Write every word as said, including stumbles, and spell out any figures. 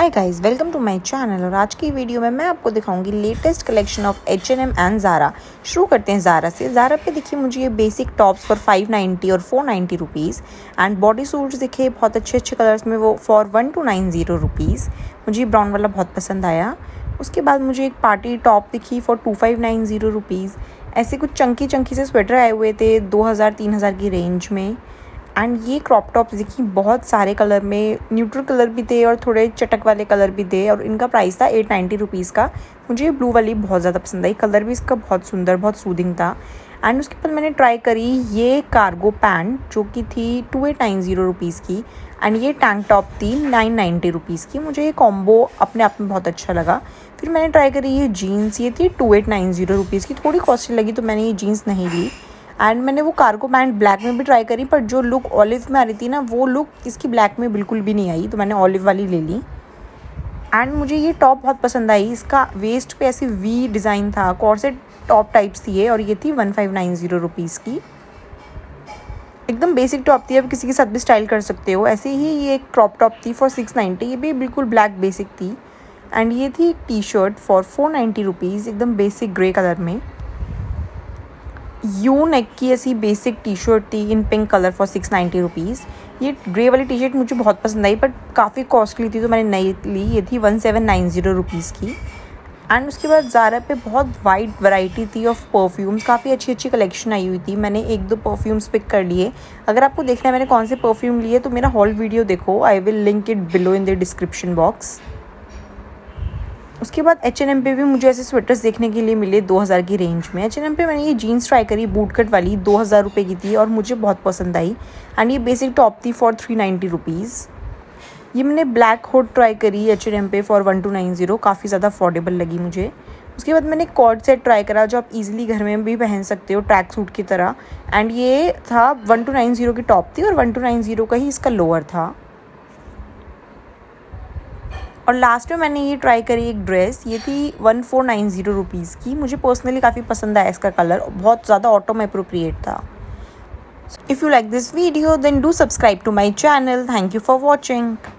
Hi guys, welcome to my channel. और आज की वीडियो में मैं आपको दिखाऊंगी latest collection of H and M and Zara. शुरू करते हैं ज़ारा से। ज़ारा पे देखिए मुझे ये basic tops for five ninety और four ninety rupees and body suits दिखे बहुत अच्छे अच्छे कलर्स में, वो for one two nine zero rupees. मुझे ये ब्राउन वाला बहुत पसंद आया। उसके बाद मुझे एक पार्टी टॉप दिखी for two five nine zero rupees. ऐसे कुछ चंकी चंकी से स्वेटर आए हुए थे दो हज़ार तीन हज़ार की रेंज में। एंड ये क्रॉप टॉप्स देखी बहुत सारे कलर में, न्यूट्रल कलर भी थे और थोड़े चटक वाले कलर भी थे, और इनका प्राइस था एट नाइन्टी रुपीज़ का। मुझे ये ब्लू वाली बहुत ज़्यादा पसंद आई, कलर भी इसका बहुत सुंदर, बहुत सूदिंग था। एंड उसके बाद मैंने ट्राई करी ये कार्गो पैंट जो कि थी two eight nine zero rupees की, एंड ये टैंक टॉप थी नाइन नाइन्टी रुपीज़ की। मुझे ये कॉम्बो अपने आप में बहुत अच्छा लगा। फिर मैंने ट्राई करी ये जीन्स, ये थी two eight nine zero rupees की, थोड़ी कॉस्टली लगी तो मैंने ये जीन्स नहीं ली। एंड मैंने वो कार्गो पैंट ब्लैक में भी ट्राई करी, पर जो लुक ऑलिव में आ रही थी ना, वो लुक इसकी ब्लैक में बिल्कुल भी नहीं आई, तो मैंने ऑलिव वाली ले ली। एंड मुझे ये टॉप बहुत पसंद आई। इसका वेस्ट पे ऐसी वी डिज़ाइन था, कॉर्सेट टॉप टाइप्स थी ये, और ये थी one five nine zero rupees की। एकदम बेसिक टॉप थी, अब किसी के साथ भी स्टाइल कर सकते हो। ऐसे ही ये एक क्रॉप टॉप थी फॉर सिक्स नाइन्टी, ये भी बिल्कुल ब्लैक बेसिक थी। एंड ये थी T shirt for four ninety rupees, एकदम बेसिक ग्रे कलर में। यू नेक की ऐसी बेसिक टी शर्ट थी in pink colour for six ninety rupees. ये ग्रे वाली टी शर्ट मुझे बहुत पसंद आई, बट काफ़ी कॉस्टली थी तो मैंने नहीं ली। ये थी one seven nine zero rupees की। एंड उसके बाद ज़ारा पे बहुत वाइड वैरायटी थी ऑफ परफ्यूम्स, काफ़ी अच्छी अच्छी कलेक्शन आई हुई थी। मैंने एक दो परफ्यूम्स पिक कर लिए। अगर आपको देखना है मैंने कौन से परफ्यूम लिए तो मेरा हॉल वीडियो देखो, I will link it below in the description box. उसके बाद एच एन एम पे भी मुझे ऐसे स्वेटर्स देखने के लिए मिले दो हज़ार की रेंज में। एच एन एम पे मैंने ये जीन्स ट्राई करी, बूट कट वाली, दो हज़ार रुपये की थी और मुझे बहुत पसंद आई। एंड ये बेसिक टॉप थी फॉर थ्री नाइन्टी रुपीज़। ये मैंने ब्लैक हुड ट्राई करी एच एन एम पे for one two nine zero, काफ़ी ज़्यादा अफोर्डेबल लगी मुझे। उसके बाद मैंने कॉर्ड सेट ट्राई करा जो आप इजीली घर में भी पहन सकते हो ट्रैक सूट की तरह। एंड ये था वन टू नाइन ज़ीरो की टॉप थी और वन टू नाइन ज़ीरो का ही इसका लोअर था। और लास्ट में मैंने ये ट्राई करी एक ड्रेस, ये थी one four nine zero rupees की। मुझे पर्सनली काफ़ी पसंद आया इसका कलर, बहुत ज़्यादा ऑटो में अप्रोप्रिएट था। If you like this video then do subscribe to my channel. Thank you for watching.